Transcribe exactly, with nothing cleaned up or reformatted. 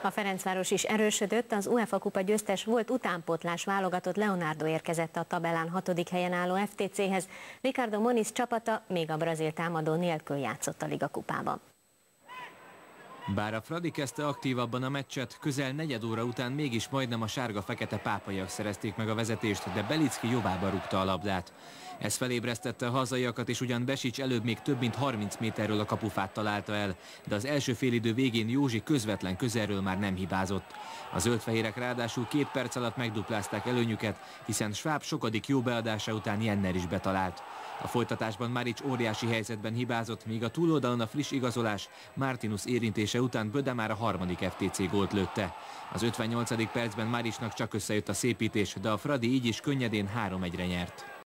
A Ferencváros is erősödött, az UEFA kupa győztes volt utánpótlás válogatott Leonardo érkezett a tabellán hatodik helyen álló ef té céhez. Ricardo Moniz csapata még a brazil támadó nélkül játszott a ligakupában. Bár a Fradi kezdte aktívabban a meccset, közel negyed óra után mégis majdnem a sárga-fekete pápaiak szerezték meg a vezetést, de Belicki jobbába rúgta a labdát. Ez felébresztette a hazaiakat, és ugyan Besics előbb még több mint harminc méterről a kapufát találta el, de az első félidő végén Józsi közvetlen közelről már nem hibázott. A zöldfehérek ráadásul két perc alatt megduplázták előnyüket, hiszen Schwab sokadik jó beadása után Jenner is betalált. A folytatásban Maric óriási helyzetben hibázott, míg a túloldalon a friss igazolás Martinus érintése után Böde már a harmadik ef té cé gólt lőtte. Az ötvennyolcadik percben Maricnak csak összejött a szépítés, de a Fradi így is könnyedén három egyre nyert.